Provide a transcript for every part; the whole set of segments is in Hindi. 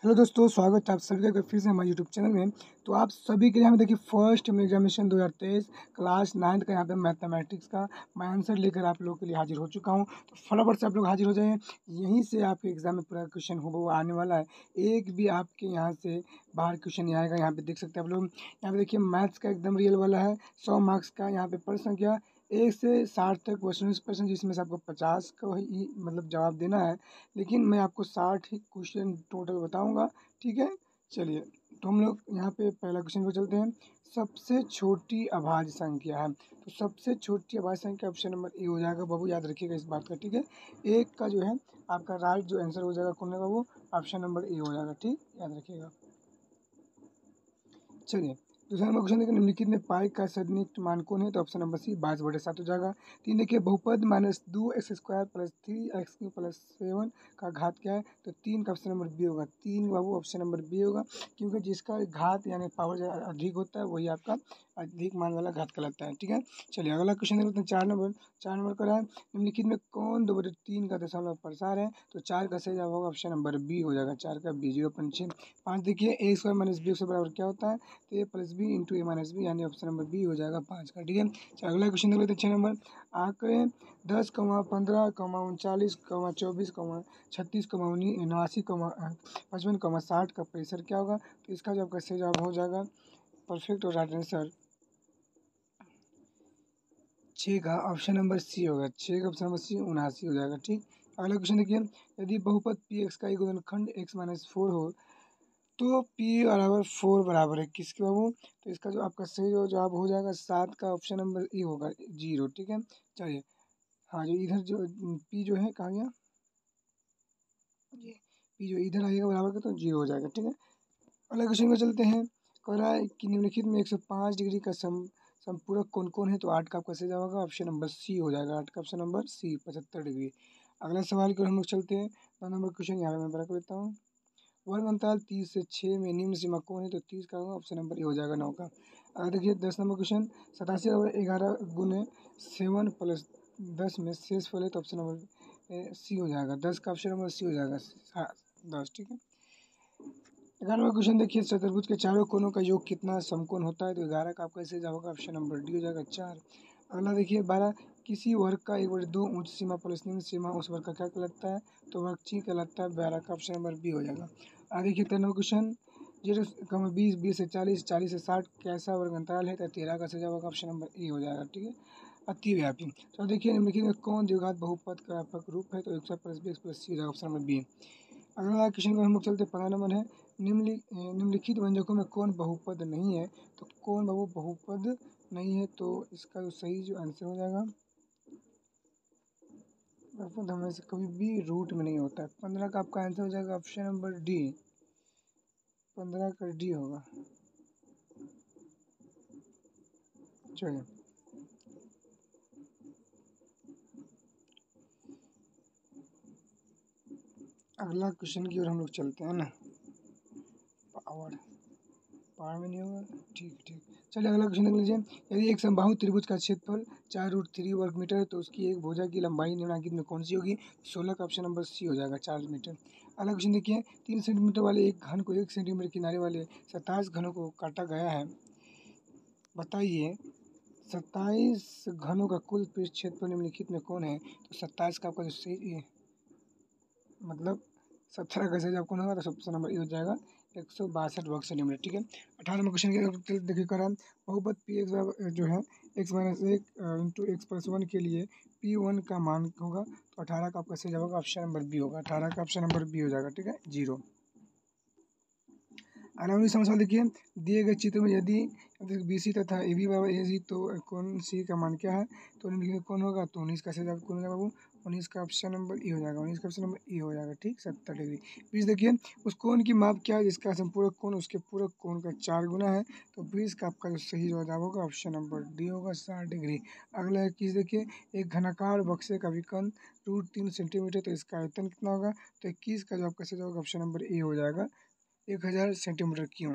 हेलो दोस्तों, स्वागत है आप सभी का फिर से हमारे यूट्यूब चैनल में। तो आप सभी के लिए हमें देखिए फर्स्ट एग्जामिनेशन 2023 क्लास 9 का यहाँ पे मैथमेटिक्स का मैं आंसर लेकर आप लोगों के लिए हाजिर हो चुका हूँ। तो फटाफट से आप लोग हाजिर हो जाएं, यहीं से आपके एग्जाम में पूरा क्वेश्चन हो वो आने वाला है। एक भी आपके यहाँ से बाहर क्वेश्चन नहीं आएगा। यहाँ पे देख सकते हैं आप लोग, यहाँ पे देखिए मैथ्स का एकदम रियल वाला है 100 मार्क्स का। यहाँ पे प्रश्न संख्या 1 से 60 तक क्वेश्चन जिसमें से आपको 50 का ही मतलब जवाब देना है, लेकिन मैं आपको 60 ही क्वेश्चन टोटल बताऊंगा। ठीक है, चलिए तो हम लोग यहाँ पे पहला क्वेश्चन को चलते हैं। सबसे छोटी अभाज्य संख्या है, तो सबसे छोटी अभाज्य संख्या ऑप्शन नंबर ए हो जाएगा बाबू, याद रखिएगा इस बात का। ठीक है, एक का जो है आपका राइट जो आंसर हो जाएगा कौन है बाबू, ऑप्शन नंबर ए हो जाएगा। ठीक, याद रखिएगा। चलिए दूसरा नंबर क्वेश्चन देखिए, निम्नलिखित में पाई का सन्निहित मान कौन है, तो ऑप्शन नंबर सी 22/7 हो जाएगा। 3 देखिए, बहुपद -2x² + 3x³ + 7 का घात क्या है, तो 3 का ऑप्शन नंबर बी होगा। 3 बाबू ऑप्शन नंबर बी होगा, क्योंकि जिसका घात यानी पावर अधिक होता है वही आपका अधिक मान वाला घात कहलाता है। ठीक है, चलिए अगला क्वेश्चन देखते हैं। 4 नंबर का है, निम्नलिखित में कौन 2/3 का दशमलव प्रसार है, तो 4 का सही जवाब होगा ऑप्शन नंबर बी हो जाएगा। 4 का बी 0.6। 5 देखिए, a² - b² बराबर क्या होता है, तो a + b × a - b यानी ऑप्शन नंबर बी हो जाएगा 5 का। ठीक है, चलो अगला क्वेश्चन देख लेते हैं। 6 नंबर, आंकड़े 10, 15, 39, 24, 36, 79, 55, 60 का परिसर क्या होगा, तो इसका जो आपका सही जवाब हो जाएगा परफेक्ट और राइट आंसर 6 का ऑप्शन नंबर सी होगा। 6 का ऑप्शन नंबर सी 79 हो जाएगा। ठीक, अगला क्वेश्चन देखिए, यदि बहुपद पी एक्स का एक गुणनखंड x-4 हो तो p बराबर 4 बराबर है किसके बाबू, तो इसका जो आपका सही जो जवाब हो जाएगा 7 का ऑप्शन नंबर ए होगा 0। ठीक है, चलिए हाँ जो इधर जो p जो है कहाँ गया, ये p जो इधर आएगा बराबर का तो 0 हो जाएगा। ठीक है, अगला क्वेश्चन में चलते हैं। कह रहा है कि निम्नलिखित में 105 डिग्री का संपूरक कौन कौन है, तो 8 का आपका सही जवाब होगा ऑप्शन नंबर सी हो जाएगा। 8 का ऑप्शन नंबर सी 75 डिग्री। अगला सवाल की ओर हम लोग चलते हैं। 9 नंबर क्वेश्चन यहाँ पे मैं बता देता हूँ। वर्ग अंतराल 30 से 6 में निम्न सीमा कौन है, तो 30 का होगा ऑप्शन नंबर ए हो जाएगा 9 का। अगर देखिए 10 नंबर क्वेश्चन, 87/11 गुने 7 + 10 में शेष फल है, तो ऑप्शन नंबर सी हो जाएगा। 10 का ऑप्शन नंबर सी हो जाएगा 10। ठीक है, 11 नंबर क्वेश्चन देखिए, चतुर्भुज के चारों कोनों का योग कितना समकोण होता है, तो 11 का आपका सही जवाब होगा ऑप्शन नंबर डी हो जाएगा 4। अगला देखिए 12, किसी वर्ग का 1/2 ऊंच सीमा प्लस निम्न सीमा उस वर्ग का क्या कहलाता है, तो वर्ग ची कहलाता है। 12 का ऑप्शन नंबर बी हो जाएगा। आगे देखिए 13 नंबर क्वेश्चन, 0, 20 से 40, 40 से 60 कैसा वर्ग अंतराल है, तो 13 का सही जवाब होगा ऑप्शन नंबर ए हो जाएगा। ठीक है, अतिव्यापी। तो देखिए निम्नलिखित में कौन द्विघात बहुपद का व्यापक रूप है, तो x² + bx + c हो जाएगा ऑप्शन नंबर बी। अगला क्वेश्चन को हम लोग चलते 15 नंबर है, निम्नलिखित व्यंजकों में कौन बहुपद नहीं है, तो कौन बहुपद नहीं है, तो इसका जो सही जो आंसर हो जाएगा, बहुपद हमें से कभी भी रूट में नहीं होता है। 15 का आपका आंसर हो जाएगा ऑप्शन नंबर डी। 15 का डी होगा। चलिए अगला क्वेश्चन की ओर हम लोग चलते हैं ना। पावर में नहीं होगा, ठीक ठीक। चलिए अगला क्वेश्चन देख लीजिए। यदि एक समबाहु त्रिभुज का क्षेत्रफल 4√3 वर्ग मीटर है, तो उसकी एक भुजा की लंबाई निम्नलिखित में कौन सी होगी, 16 का ऑप्शन नंबर सी हो जाएगा 4 मीटर। अगला क्वेश्चन देखिए, 3 सेंटीमीटर वाले एक घन को 1 सेंटीमीटर किनारे वाले 27 घनों को काटा गया है। बताइए 27 घनों का कुल पृष्ठ क्षेत्रफल निम्नलिखित में कौन है, तो 27 का आपका जो सही मतलब 17 का सही जवाब कौन होगा, तो ऑप्शन नंबर ए हो जाएगा 162 वर्ग सेंटीमीटर। ठीक है, 18 नंबर क्वेश्चन के देखिए करा, बहुपद पी एक्स जो है x - 1 × x+1 के लिए p1 का मान होगा, तो 18 का आपका सही जवाब होगा ऑप्शन नंबर बी होगा। 18 का ऑप्शन नंबर बी हो जाएगा। ठीक है, 0। अगला सवाल देखिए, दिए गए चित्र में यदि बी सी तथा ए बी बराबर ए सी, तो कौन सी का मान क्या है, तो निम्नलिखित कौन होगा, तो 19 का सही जवाब कौन होगा बाबू, 19 का ऑप्शन नंबर ए हो जाएगा। 19 का ऑप्शन नंबर ए हो जाएगा। ठीक, 70 डिग्री। 20 देखिए, उस कोण की माप क्या है जिसका संपूरक कोण उसके पूरक कोण का 4 गुना है, तो 20 का आपका जो सही जवाब होगा ऑप्शन नंबर डी होगा 60 डिग्री। अगला 21 देखिए, एक घनाकार बक्से का विकर्ण √3 सेंटीमीटर, तो इसका आयतन कितना होगा, तो 21 का जो आपका सही जवाब ऑप्शन नंबर ए हो जाएगा 1000 सेंटीमीटर क्यों।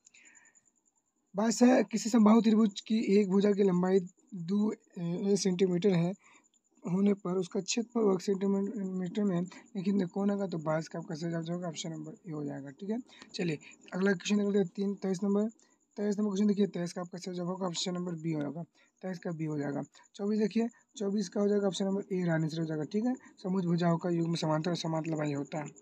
22 है, किसी समबाहु त्रिभुज की एक भुजा की लंबाई 2 सेंटीमीटर है होने पर उसका क्षेत्रफल वर्ग सेंटीमीटर में लिखित में कौन होगा, तो 22 का आपका सही जवाब जो होगा ऑप्शन नंबर ए हो जाएगा। ठीक है, चलिए अगला क्वेश्चन देखते हैं 23 नंबर क्वेश्चन देखिए। 23 का आपका सही जवाब होगा ऑप्शन नंबर बी होगा। 23 का बी हो जाएगा। 24 देखिए, 24 का हो जाएगा ऑप्शन नंबर ए रानी से हो जाएगा। ठीक है, समुज भुजाओं का युग्म समांतर और समांतर लंबाई होता है।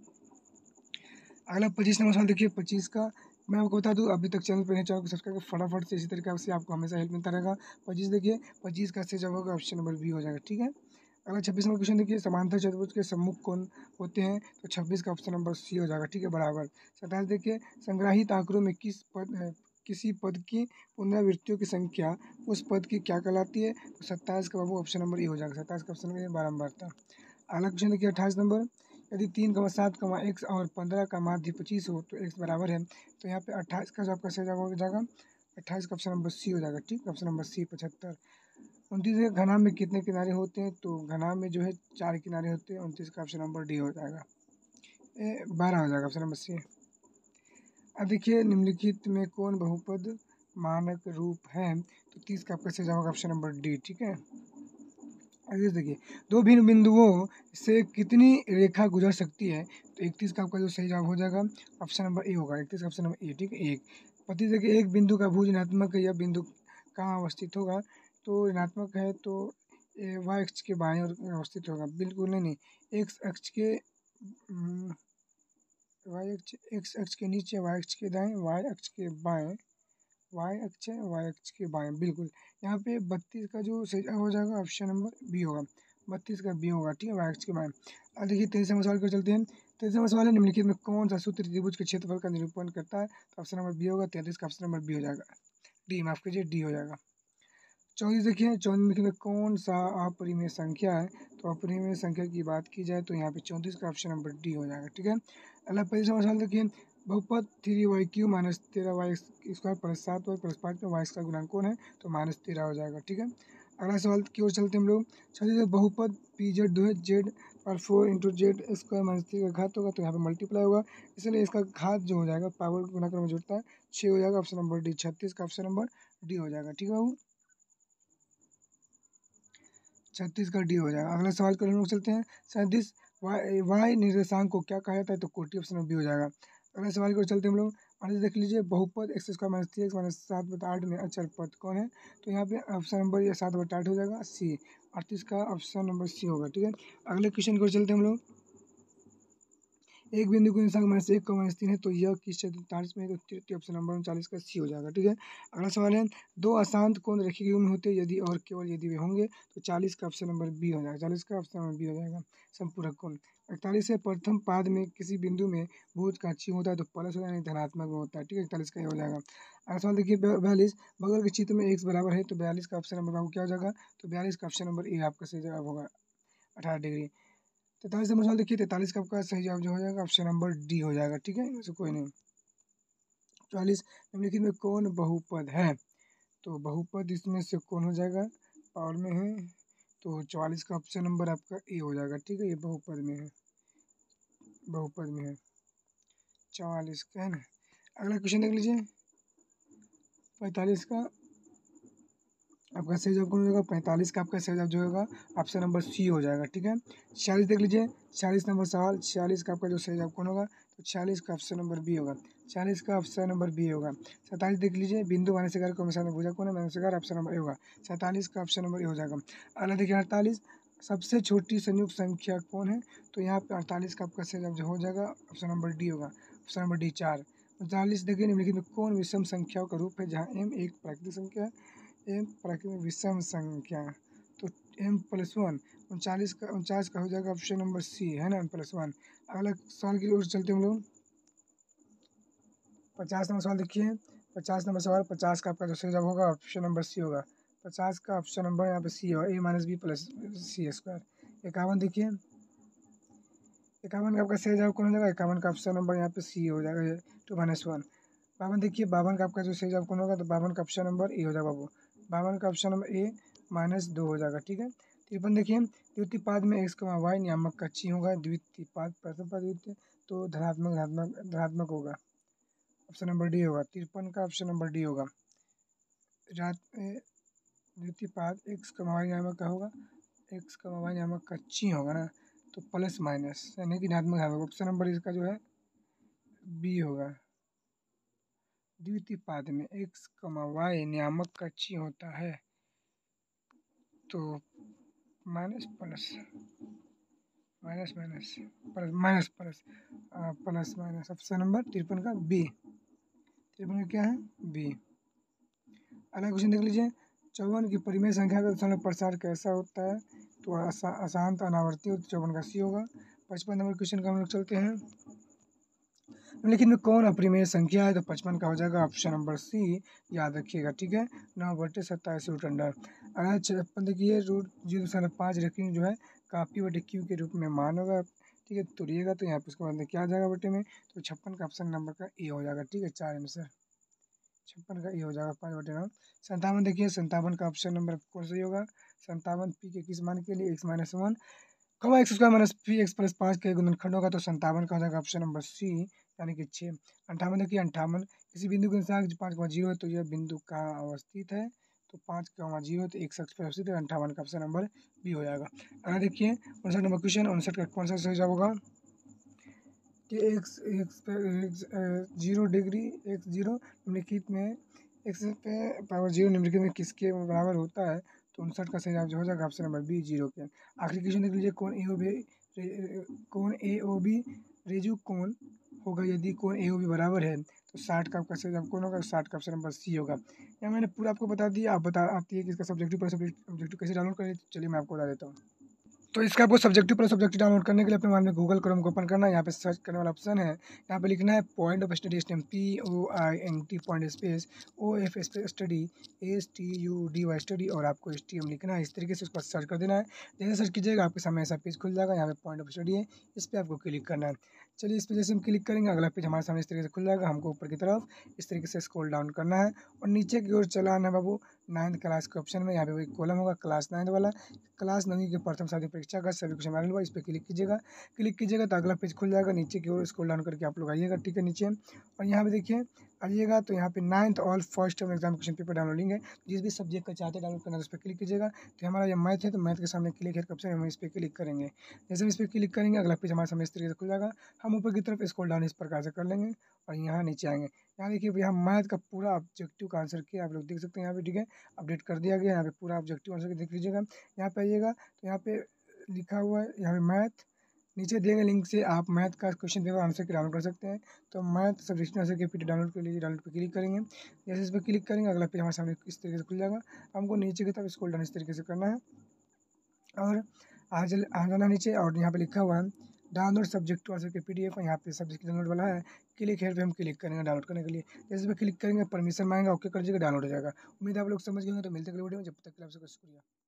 अगला 25 नंबर सवाल देखिए। 25 का मैं आपको बता दूं, अभी तक चैनल पर नहीं, चैनल को सब्सक्राइब कर फटाफट से, इसी तरीके से आपको हमेशा हेल्प मिलता रहेगा। 25 देखिए, 25 का सही जवाब होगा ऑप्शन नंबर बी हो जाएगा। ठीक है, अगला 26 नंबर क्वेश्चन देखिए। समांतर चतुर्भुज के सम्मुख कौन होते हैं, तो 26 का ऑप्शन नंबर सी हो जाएगा। ठीक है, बराबर। 27 देखिए, संग्रहित आंकड़ों में किसी पद की पुनरावृत्तियों की संख्या उस पद की क्या कहलाती है, तो 27 का बाबू ऑप्शन नंबर ए हो जाएगा। 27 का ऑप्शन नंबर ए बारंबारता। अगला क्वेश्चन देखिए 28 नंबर। यदि 3, 7, एक्स और 15 का माध्य 25 हो तो एक्स बराबर है, तो यहाँ पे 28 का जो आपका सही जवाब हो जाएगा 28 का ऑप्शन नंबर सी हो जाएगा। ठीक, ऑप्शन नंबर सी। 75 29 घनाभ में कितने किनारे होते हैं, तो घनाभ में जो है 4 किनारे होते हैं। 29 का ऑप्शन नंबर डी हो जाएगा। 12 हो जाएगा ऑप्शन नंबर सी। अब देखिए निम्नलिखित में कौन बहुपद मानक रूप है, तो 30 का आपका सही जवाब ऑप्शन नंबर डी। ठीक है, आगे देखिए, दो भिन्न बिंदुओं से कितनी रेखा गुजर सकती है, तो 31 का आपका जो सही जवाब हो जाएगा ऑप्शन नंबर ए होगा। 31 का ऑप्शन नंबर ए। ठीक है, एक पति देखिए, एक बिंदु का भुज ऋणात्मक है, यह बिंदु कहाँ अवस्थित होगा, तो ऋणात्मक है तो वाई अक्ष के बाएं और अवस्थित होगा। बिल्कुल नहीं, एक्स अक्ष के वाई अक्ष, एक्स अक्ष के नीचे, वाई अक्ष के दाएं, वाई अक्ष के बाएं, वाई अक्ष है, वाई अक्ष के बाएं, बिल्कुल। यहाँ पे 32 का जो सही जवाब हो जाएगा ऑप्शन नंबर बी होगा। 32 का बी होगा। ठीक है, वाई अक्ष के बाएं। अब देखिए 23 सवाल पर चलते हैं। 23 सवाल है, निम्नलिखित में कौन सा सूत्र त्रिभुज के क्षेत्रफल का निरूपण करता है, तो ऑप्शन नंबर बी होगा। 33 का ऑप्शन नंबर बी हो जाएगा। डी माफ कीजिए, डी हो जाएगा। 24 देखिए, 24 में कौन सा अपरिमेय संख्या है, तो अपरिमेय संख्या की बात की जाए तो यहाँ पे 34 का ऑप्शन नंबर डी हो जाएगा। ठीक है, अगला 25 सवाल देखिए। बहुपद 3y³ minus 13y square plus 7y plus 5 में y का गुणांक कौन है, तो माइनस 13 हो जाएगा। ठीक है, अगला सवाल की ओर चलते हम लोग। चलिए, बहुपद pz जो है z और 4 इंटू जेड स्क्वायर माइनस 3 का घात होगा, तो यहाँ पे मल्टीप्लाई होगा, इसलिए इसका घात जो हो जाएगा पावर गुणा करने में जुड़ता है 6 हो जाएगा। Option number D. 36 का ऑप्शन नंबर डी हो जाएगा। ठीक है बाबू, 36 का डी हो जाएगा। अगला सवाल कर हम लोग चलते हैं। 37 वाई निर्देशांक को क्या कहा जाता है, तो कोटि, ऑप्शन में बी हो जाएगा। अगला सवाल को चलते हैं हम लोग। आगे देख लीजिए, बहुपद x square minus 3x minus 7/8 में अचर पद कौन है, तो यहाँ पे ऑप्शन नंबर ये 7/8 हो जाएगा सी। 38 का ऑप्शन नंबर सी होगा। ठीक है, अगले क्वेश्चन को चलते हैं हम लोग। एक बिंदु को निर्देशांक -1, -3 है, तो यह किस चतुर्थांश में है, तो तृतीय ऑप्शन नंबर 39 का सी हो जाएगा। ठीक है, अगला सवाल है, दो अशांत कोण रेखीय युग्म होते हैं यदि और केवल यदि वे होंगे, तो 40 का ऑप्शन नंबर बी हो जाएगा। 40 का ऑप्शन नंबर बी हो जाएगा, संपूरक कोण। 41 है, प्रथम पाद में किसी बिंदु में भुज का चिन्ह होता है तो प्लस होता है, नहीं धनात्मक में होता है। ठीक है, 41 का ये हो जाएगा। अगला सवाल देखिए 42, बगल के चित्र में x बराबर है, तो 42 का ऑप्शन नंबर क्या हो जाएगा, तो 42 का ऑप्शन नंबर ए आपका सही जवाब होगा 18 डिग्री। 43 नंबर सवाल देखिए, 43 का आपका सही जवाब जो हो जाएगा ऑप्शन नंबर डी हो जाएगा। ठीक है, इनमें से कोई नहीं। 44 निम्नलिखित में कौन बहुपद है, तो बहुपद इसमें से कौन हो जाएगा, पावर में है, तो 44 का ऑप्शन नंबर आपका ए हो जाएगा। ठीक है, ये बहुपद में है, बहुपद में है 44 का है ना। अगला क्वेश्चन देख लीजिए। 45 का आपका सही जवाब कौन हो जाएगा, 45 का आपका सही जवाब जो होगा ऑप्शन नंबर सी हो जाएगा। ठीक है, 46 देख लीजिए। 46 नंबर सवाल, 46 का आपका जो सही जवाब कौन होगा, तो 46 का ऑप्शन नंबर बी होगा। 46 का ऑप्शन नंबर बी होगा। 47 देख लीजिए, बिंदु -11 को हमेशा में भुजा कौन है, -11 ऑप्शन नंबर ए होगा। 47 का ऑप्शन नंबर ए हो जाएगा। अगला देखिए 48, सबसे छोटी संयुक्त संख्या कौन है, तो यहाँ पे 48 का आपका सही जवाब जो हो जाएगा ऑप्शन नंबर डी होगा। Option number D 4। 49 देखिए, निम्नलिखित में कौन विषम संख्याओं का रूप है, जहाँ m एक प्राकृतिक संख्या है, एम प्राकृतिक विषम संख्या, तो m+1। 49 का हो जाएगा ऑप्शन नंबर सी, है ना, m+1। अगला सवाल की ओर चलते हम लोग। 50 नंबर सवाल देखिए। 50 नंबर सवाल, 50 का आपका जो सही जवाब होगा ऑप्शन नंबर सी होगा। 50 का ऑप्शन नंबर यहाँ पे सी होगा, a-b+c²। 51 देखिए, 51 का आपका सही जवाब कौन हो जाएगा, 51 का ऑप्शन नंबर यहाँ पे सी हो जाएगा, 2-1। 52 देखिए, 52 का आपका जो सही जवाब कौन होगा, तो 52 का ऑप्शन नंबर ए हो जाएगा बाबू। 52 का ऑप्शन नंबर ए -2 हो जाएगा। ठीक है, 53 देखिए, द्वितीय पाद में x, y नियामक का चिन्ह होगा, द्वितीय पाद प्रथम पाद द्वितीय, तो धनात्मक धनात्मक धनात्मक होगा, ऑप्शन नंबर डी होगा। 53 का ऑप्शन नंबर डी होगा। द्वितीय पाद x, y नियामक का होगा एक्स का वाई नामक कच्ची होगा ना, तो प्लस माइनस यानी कि ऋणात्मक होगा। ऑप्शन नंबर इसका जो है बी होगा। द्वितीय पाद में एक्स वाई नियामक कच्ची होता है तो minus plus minus minus plus minus plus plus minus. Option number 53 का बी। 53 का क्या है? बी। अगला क्वेश्चन देख लीजिए। 54 की परिमेय संख्या का दशमलव प्रसार कैसा होता है? तो अशांत अनावर्ती हो तो 54 का सी होगा। 55 नंबर क्वेश्चन का हम लोग चलते हैं। निम्नलिखित में कौन अपरिमेय संख्या है? तो 55 का हो जाएगा ऑप्शन नंबर सी। याद रखिएगा, ठीक है। 9/27 रूट अंडर। अगर 56 देखिए रूट 0.5 रेखिंग जो है कापी बटे क्यू के रूप में मान होगा, ठीक है। तोड़िएगा तो यहाँ पे उसके बाद क्या आ जाएगा बटे में? तो 56 का ऑप्शन नंबर का ए हो जाएगा, ठीक है। 4 आंसर 56 का ए हो जाएगा 5/9। 57 देखिए 57 का ऑप्शन नंबर कौन सा होगा? 57 पी के किस मान के लिए? x - 1 comma x square minus p x plus 5 के गुणनखंड होगा, तो 57 का हो जाएगा ऑप्शन नंबर सी यानी कि 6। 58 देखिए 58 किसी बिंदु के साथ 5,0 है तो यह बिंदु कहाँ अवस्थित है? तो 5,0 तो एक शख्स पर अवस्थित है। 58 का ऑप्शन नंबर बी हो जाएगा। अगर देखिए 59 नंबर क्वेश्चन, 59 का कौन सा सही जवाब होगा कि एक्स एक्स पे 0 डिग्री एक्स 0 निम्नलिखित में एक्स पे पावर 0 निम्नलिखित में किसके बराबर होता है? तो 59 का सही जवाब हो जाएगा ऑप्शन नंबर बी 0 के। आखिरी क्वेश्चन देख लीजिए। कौन ए ओ बी रेजु कौन होगा यदि कौन ए ओ बी बराबर है? तो 60 का आपका सही जवाब कौन होगा? 60 का ऑप्शन नंबर सी होगा। या मैंने पूरा आपको बता दिया। आप आती है कि इसका सब्जेक्टिव कैसे डाउनलोड करें, चलिए मैं आपको बता देता हूँ। तो इसका आपको सब्जेक्टिव डाउनलोड करने के लिए अपने मोबाइल में गूगल क्रोम को ओपन करना है। यहाँ पे सर्च करने वाला ऑप्शन है, यहाँ पे लिखना है point of study POINT point space OF study STUDY study और आपको STM लिखना है। इस तरीके से उसको सर्च कर देना है। जैसे सर्च कीजिएगा आपके सामने ऐसा पेज खुल जाएगा। यहाँ पे पॉइंट ऑफ स्टडी है, इस पर आपको क्लिक करना है। चलिए इस पर जैसे हम क्लिक करेंगे अगला पेज हमारे सामने इस तरीके से खुल जाएगा। हमको ऊपर की तरफ इस तरीके से स्क्रॉल डाउन करना है और नीचे की ओर चलाना है बाबू। 9th क्लास के ऑप्शन में यहाँ पे एक कॉलम होगा क्लास 9 वाला, क्लास 9 के प्रथम साथी परीक्षा का सभी क्वेश्चन अवेलेबल। इस पर क्लिक कीजिएगा तो अगला पेज खुल जाएगा। नीचे की ओर स्क्रॉल डाउन करके आप लोग आइएगा, ठीक है, नीचे। और यहाँ पे देखिए आइएगा तो यहाँ पे 9th all first term exam question paper downloading है। जिस भी सब्जेक्ट का चाहते हैं डाउनलोड करना है उस पर क्लिक कीजिएगा। तो हमारा ये मैथ है तो मैथ के सामने क्लिक है ऑप्शन, हम इस पर क्लिक करेंगे। जैसे हम इस पर क्लिक करेंगे अगला पेज हमारे सामने इस तरीके से खुल जाएगा। हम ऊपर की तरफ स्क्रॉल डाउन इस प्रकार से कर लेंगे और यहाँ नीचे आएंगे। यहाँ देखिए यहाँ मैथ का पूरा ऑब्जेक्टिव का आंसर किया आप लोग देख सकते हैं यहाँ पे, ठीक है। अपडेट कर दिया गया। यहाँ पे पूरा ऑब्जेक्टिव आंसर देख लीजिएगा। यहाँ पे आइएगा तो यहाँ पे लिखा हुआ है यहाँ पे मैथ, नीचे दिए गए लिंक से आप मैथ का question paper answer key download कर सकते हैं। तो मैथ सब्जेक्ट आंसर के पीडी डाउनलोड कर लीजिए। डाउनलोड पर क्लिक करेंगे। जैसे इस पर क्लिक करेंगे अगला पेज हमारे सामने इस तरीके से खुल जाएगा। हमको नीचे की तरफ स्क्रॉल डाउन इस तरीके से करना है और आ जाना नीचे और यहाँ पे लिखा हुआ है डाउनलोड सब्जेक्ट आंसर के PDF। यहाँ पे सब्जेक्ट डाउनलोड वाला है, क्लिक हेयर पे हम क्लिक करेंगे डाउनलोड करने के लिए। जैसे पे क्लिक करेंगे परमिशन मांगेगा, ओके कर दीजिएगा, डाउनलोड हो जाएगा। उम्मीद है आप लोग समझ गए होंगे। तो मिलते हैं अगले वीडियो में, जब तक के लिए आपसे शुक्रिया।